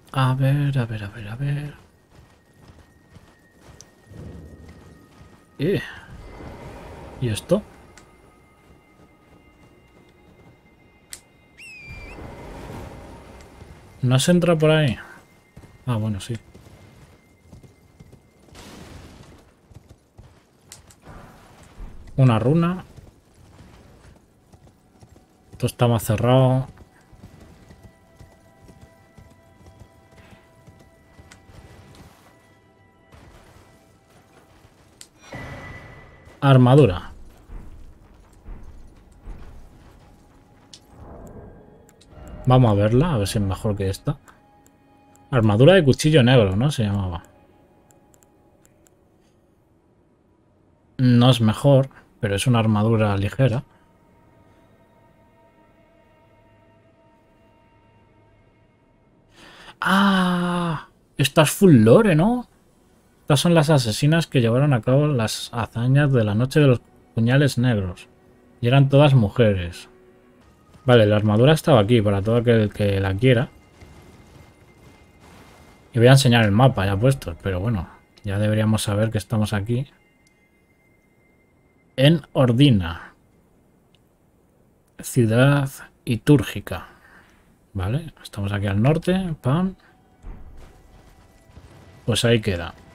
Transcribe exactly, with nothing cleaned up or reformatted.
A ver, a ver, a ver, a ver. Eh, ¿Y esto? ¿No se entra por ahí? Ah, bueno, sí. Una runa. Esto está más cerrado. Armadura. Vamos a verla, a ver si es mejor que esta. Armadura de cuchillo negro, ¿no? Se llamaba. No es mejor, pero es una armadura ligera. ¡Ah! Esta es full lore, ¿no? Estas son las asesinas que llevaron a cabo las hazañas de la noche de los puñales negros. Y eran todas mujeres. Vale, la armadura estaba aquí para todo aquel que la quiera. Y voy a enseñar el mapa ya puesto, pero bueno, ya deberíamos saber que estamos aquí. En Ordina. Ciudad litúrgica. Vale, estamos aquí al norte. Pam. Pues ahí queda.